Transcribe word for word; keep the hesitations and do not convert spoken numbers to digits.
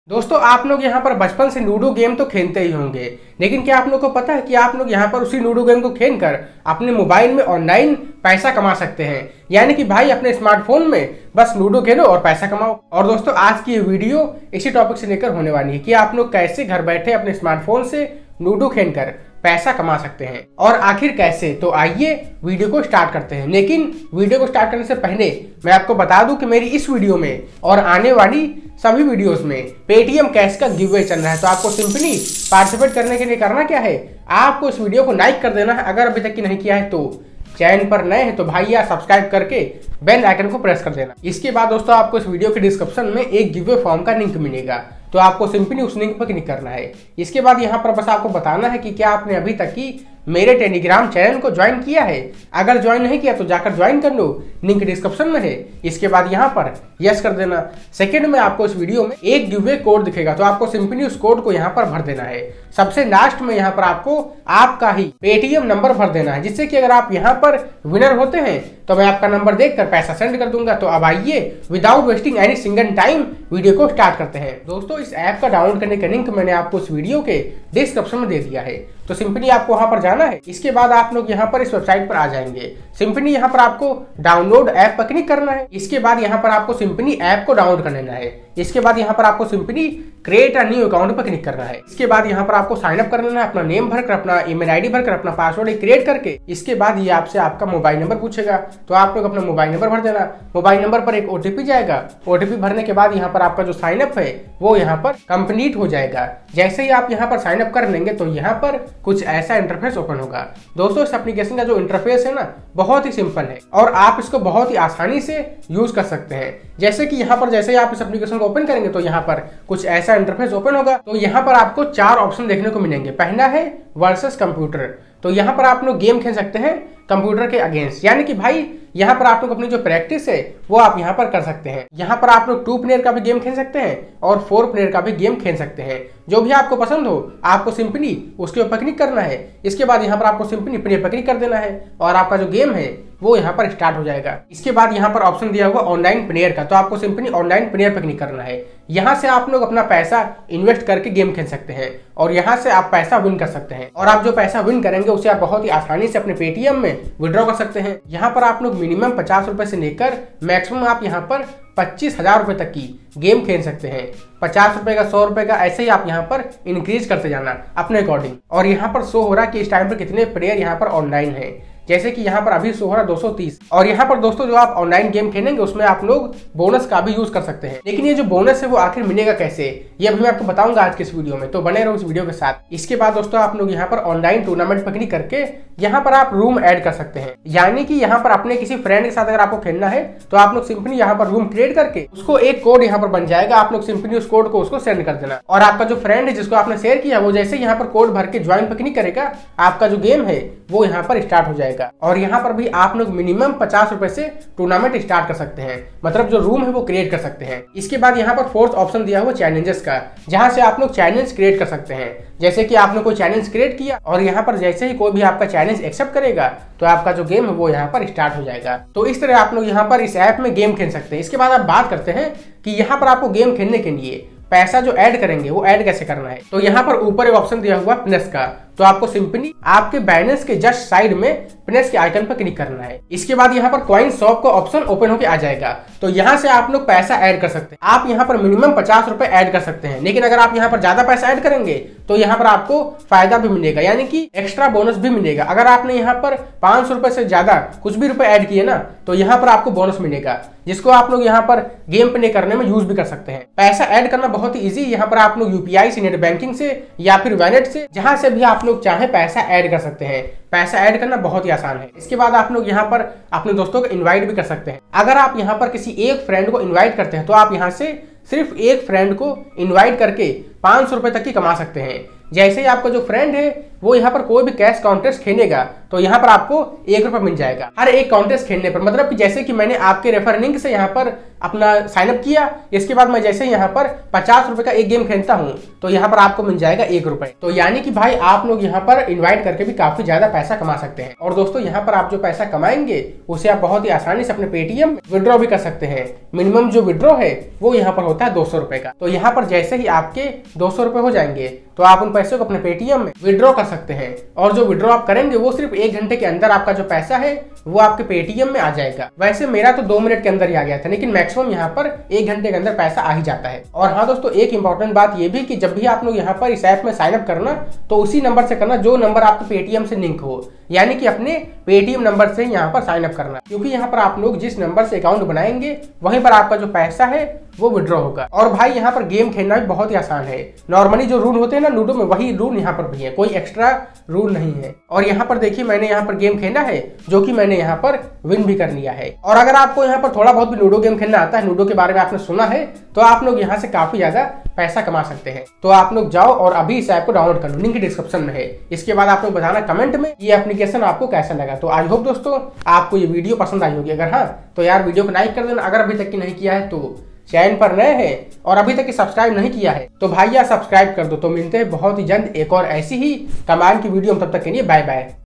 दोस्तों आप लोग यहाँ पर बचपन से लूडो गेम तो खेलते ही होंगे, लेकिन क्या आप लोग को पता है कि आप लोग यहाँ पर उसी लूडो गेम को खेलकर अपने मोबाइल में ऑनलाइन पैसा कमा सकते हैं। यानी कि भाई अपने स्मार्टफोन में बस लूडो खेलो और पैसा कमाओ। और दोस्तों आज की ये वीडियो इसी टॉपिक से लेकर होने वाली है कि आप लोग कैसे घर बैठे अपने स्मार्टफोन से लूडो खेलकर पैसा कमा सकते हैं और आखिर कैसे। तो आइए वीडियो को स्टार्ट करते हैं। लेकिन वीडियो को स्टार्ट करने से पहले मैं आपको बता दूं कि मेरी इस वीडियो में और आने वाली सभी वीडियोस में पेटीएम कैश का गिव अवे चल रहा है। तो आपको सिंपली पार्टिसिपेट करने के लिए करना क्या है, आपको इस वीडियो को लाइक कर देना है। अगर अभी तक की नहीं किया है तो चैनल पर नए हैं तो भैया सब्सक्राइब करके बेल आइकन को प्रेस कर देना। इसके बाद दोस्तों आपको इस वीडियो के डिस्क्रिप्शन में एक गिव अवे फॉर्म का लिंक मिलेगा, तो आपको सिंपली उस लिंक पर क्लिक करना है। इसके बाद यहाँ पर बस आपको बताना है कि क्या आपने अभी तक की मेरे टेलीग्राम चैनल को ज्वाइन किया है। अगर ज्वाइन नहीं किया तो जाकर ज्वाइन कर लो, लिंक डिस्क्रिप्शन में है। इसके बाद यहाँ पर यस कर देना। सेकंड में आपको इस वीडियो में एक गिव अवे कोड दिखेगा, तो आपको सिंपली उस कोड को यहाँ पर भर देना है। सबसे लास्ट में यहाँ पर आपको आपका ही पेटीएम नंबर भर देना है, जिससे कि अगर आप यहाँ पर विनर होते हैं तो मैं आपका नंबर देखकर पैसा सेंड कर दूंगा। तो अब आइए without wasting any single time video को स्टार्ट करते हैं। दोस्तों इस ऐप का डाउनलोड करने का लिंक मैंने आपको इस वीडियो के डिस्क्रिप्शन में दे दिया है, तो सिंपली आपको वहां पर जाना है। इसके बाद आप लोग यहाँ पर इस वेबसाइट पर आ जाएंगे। सिंपली यहाँ पर आपको डाउनलोड ऐप पर क्लिक करना है। इसके बाद यहाँ पर आपको सिंपली ऐप को डाउनलोड कर लेना है। इसके बाद यहाँ पर आपको simply create a new account पर क्लिक करना है। इसके बाद यहाँ पर आपको साइन अप कर लेना है, अपना नेम भरकर, अपना ईमेल आईडी भरकर, अपना पासवर्ड क्रिएट करके। इसके बाद ये आपसे आपका मोबाइल नंबर पूछेगा, तो आप लोग अपना मोबाइल नंबर भर देना। मोबाइल नंबर पर एक ओटीपी जाएगा। ओटीपी भरने के बाद यहाँ पर आपका जो साइन अप है वो यहाँ पर कंप्लीट हो जाएगा। जैसे ही आप यहाँ पर साइन अप कर लेंगे तो यहाँ पर कुछ ऐसा इंटरफेस ओपन होगा। दोस्तों इस एप्लीकेशन का जो इंटरफेस है ना बहुत ही सिंपल है और आप इसको बहुत ही आसानी से यूज कर सकते हैं। जैसे कि यहाँ पर जैसे ही आप इस एप्लीकेशन को ओपन करेंगे तो यहाँ पर कुछ ऐसा इंटरफेस ओपन होगा। तो यहाँ पर आपको चार ऑप्शन देखने को मिलेंगे। पहला है वर्सेस कंप्यूटर, तो यहाँ पर आप लोग गेम खेल सकते हैं कंप्यूटर के अगेंस्ट। यानी कि भाई यहाँ पर आप लोग अपनी जो प्रैक्टिस है वो आप यहाँ पर कर सकते हैं। यहाँ पर आप लोग टू प्लेयर का भी गेम खेल सकते हैं और फोर प्लेयर का भी गेम खेल सकते हैं। जो भी आपको पसंद हो आपको सिंपली उसके ऊपर क्लिक करना है। इसके बाद यहाँ पर आपको सिंपली प्ले पर क्लिक कर देना है और आपका जो गेम है वो यहाँ पर स्टार्ट हो जाएगा। इसके बाद यहाँ पर ऑप्शन दिया हुआ ऑनलाइन प्लेयर का, तो आपको सिंपली ऑनलाइन प्लेयर पर क्लिक करना है। यहाँ से आप लोग अपना पैसा इन्वेस्ट करके गेम खेल सकते हैं और यहाँ से आप पैसा विन कर सकते हैं। और आप जो पैसा विन करेंगे उसे आप बहुत ही आसानी से अपने पेटीएम में विड्रॉ कर सकते हैं। यहाँ पर आप लोग मिनिमम पचास रुपए से लेकर मैक्सिमम आप यहाँ पर पच्चीस हजार रुपए तक की गेम खेल सकते हैं। पचास रुपए का, सौ रुपए का, ऐसे ही आप यहाँ पर इंक्रीज करते जाना अपने अकॉर्डिंग। और यहाँ पर शो हो रहा है कि इस टाइम पर कितने प्लेयर यहाँ पर ऑनलाइन है। जैसे कि यहाँ पर अभी शो हो रहा है दो सौ तीस। और यहाँ पर दोस्तों जो आप ऑनलाइन गेम खेलेंगे उसमें आप लोग बोनस का भी यूज कर सकते हैं। लेकिन ये जो बोनस है वो आखिर मिलेगा कैसे, ये अभी मैं आपको बताऊंगा आज के इस वीडियो में, तो बने रहो इस वीडियो के साथ। इसके बाद दोस्तों आप लोग यहाँ पर ऑनलाइन टूर्नामेंट पर क्लिक करके यहाँ पर आप रूम ऐड कर सकते हैं। यानी कि यहाँ पर अपने किसी फ्रेंड के साथ अगर आपको खेलना है तो आप लोग सिंपली यहाँ पर रूम क्रिएट करके उसको एक कोड यहाँ पर बन जाएगा। आप लोग सिंपली उस कोड को उसको सेंड कर देना और आपका जो फ्रेंड है जिसको आपने शेयर किया वो जैसे यहाँ पर कोड भर के ज्वाइन पर क्लिक करेगा, आपका जो गेम है वो यहाँ पर स्टार्ट हो जाएगा। और यहाँ पर भी आप लोग मिनिमम पचास रुपए से टूर्नामेंट स्टार्ट कर सकते हैं, मतलब जो रूम है वो क्रिएट कर सकते हैं। इसके बाद यहाँ पर फोर्थ ऑप्शन दिया हुआ चैलेंजेस का, जहां से आप लोग चैलेंज क्रिएट कर सकते हैं। जैसे कि आपने कोई चैलेंज क्रिएट किया और यहाँ पर जैसे ही कोई भी आपका चैलेंज एक्सेप्ट करेगा तो आपका जो गेम है वो यहाँ पर स्टार्ट हो जाएगा। तो इस तरह आप लोग यहाँ पर इस ऐप में गेम खेल सकते हैं। इसके बाद आप बात करते हैं कि यहाँ पर आपको गेम खेलने के लिए पैसा जो ऐड करेंगे वो ऐड कैसे करना है। तो यहाँ पर ऊपर एक ऑप्शन दिया हुआ प्लस का, तो आपको सिंपली आपके बैलेंस के जस्ट साइड में प्लस के आइकन पर क्लिक करना है। इसके बाद यहाँ पर कॉइन शॉप का ऑप्शन ओपन होकर आ जाएगा, तो यहाँ से आप लोग पैसा ऐड कर सकते हैं। आप यहाँ पर मिनिमम पचास रुपए ऐड कर सकते हैं, लेकिन अगर आप यहाँ पर ज्यादा पैसा ऐड करेंगे तो यहाँ पर आपको फायदा भी मिलेगा, यानी कि एक्स्ट्रा बोनस भी मिलेगा। अगर आपने यहाँ पर पांच सौ रुपए से ज्यादा कुछ भी रुपए ऐड किए ना तो यहाँ पर आपको बोनस मिलेगा, जिसको आप लोग यहाँ पर गेम प्ले करने में यूज भी कर सकते हैं। पैसा ऐड करना बहुत ही इजी। यहाँ पर आप लोग यूपीआई से, नेट बैंकिंग से या फिर वैलेट से, जहां से भी आप लोग चाहे पैसा ऐड कर सकते हैं। पैसा ऐड करना बहुत ही आसान है। इसके बाद आप लोग यहाँ पर अपने दोस्तों को इनवाइट भी कर सकते हैं। अगर आप यहाँ पर किसी एक फ्रेंड को इनवाइट करते हैं तो आप यहाँ से सिर्फ एक फ्रेंड को इनवाइट करके पांच सौ रुपए तक की कमा सकते हैं। जैसे ही आपका जो फ्रेंड है वो यहाँ पर कोई भी कैश कॉन्टेस्ट खेलेगा तो यहाँ पर आपको एक रुपये मिल जाएगा हर एक कॉन्टेस्ट खेलने पर। मतलब कि जैसे कि मैंने आपके रेफर लिंक से यहाँ पर अपना साइन अप किया, इसके बाद मैं जैसे यहाँ पर पचास रुपए का एक गेम खेलता हूँ तो यहाँ पर आपको मिल जाएगा एक रुपए। तो यानी कि भाई आप लोग यहाँ पर इन्वाइट करके भी काफी ज्यादा पैसा कमा सकते हैं। और दोस्तों यहाँ पर आप जो पैसा कमाएंगे उसे आप बहुत ही आसानी से अपने पेटीएम विड्रॉ भी कर सकते हैं। मिनिमम जो विड्रॉ है वो यहाँ पर होता है दो सौ रुपए का। तो यहाँ पर जैसे ही आपके दो सौ रुपए हो जाएंगे तो आप उन पैसों को अपने पेटीएम में विड्रॉ कर सकते हैं। और जो विड्रॉ आप करेंगे वो सिर्फ एक घंटे के अंदर आपका जो पैसा है वो आपके पेटीएम में आ जाएगा। वैसे मेरा तो दो मिनट के अंदर ही आ गया था, लेकिन मैक्सिमम यहाँ पर एक घंटे के अंदर पैसा आ ही जाता है। और हाँ दोस्तों, एक इंपॉर्टेंट बात ये भी कि जब भी आप लोग यहाँ पर इस ऐप में साइन अप करना तो उसी नंबर से करना जो नंबर आपके पेटीएम से लिंक हो, यानी कि अपने पेटीएम नंबर से यहाँ पर साइन अप करना, क्योंकि यहाँ पर आप लोग जिस नंबर से अकाउंट बनाएंगे वहीं पर आपका जो पैसा है वो विड्रॉ होगा। और भाई यहाँ पर गेम खेलना भी बहुत ही आसान है। नॉर्मली जो रूल होते हैं ना लूडो में, वही रूल यहाँ पर भी है, कोई एक्स्ट्रा रूल नहीं है। और यहाँ पर देखिए मैंने यहाँ पर गेम खेला है जो कि मैंने यहाँ पर विन भी कर लिया है। और अगर आपको यहाँ पर थोड़ा बहुत भी लूडो गेम खेलना आता है, लूडो के बारे में आपने सुना है, तो आप लोग यहाँ से काफी ज्यादा पैसा कमा सकते हैं। तो आप लोग जाओ और अभी इस ऐप को डाउनलोड कर लो, लिंक डिस्क्रिप्शन में है। इसके बाद आप लोग बताना कमेंट में ये एप्लीकेशन आपको कैसा लगा। तो आई होप दोस्तों आपको ये वीडियो पसंद आई होगी। अगर हाँ तो यार वीडियो को लाइक कर देना। अगर अभी तक की नहीं किया है तो चैनल पर नए हैं और अभी तक सब्सक्राइब नहीं किया है तो भाई यार सब्सक्राइब कर दो। तो मिलते हैं बहुत ही जल्द एक और ऐसी ही कमाल की वीडियो। तब तक के लिए बाय बाय।